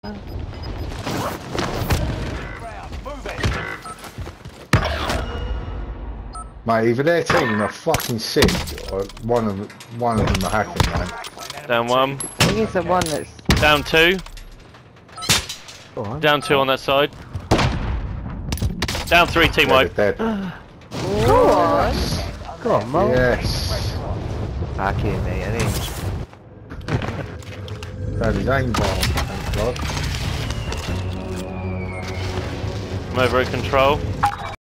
Mate, either their team are fucking sick, or one of them are hacking, man. Down one. I think it's the one that's... Down two. Oh, Down two on that side. Down three, team wipe. Dead. Go on! Go on, Mo. Yes. Back in, mate, I think. That is aimbot, thank God. I'm over at control.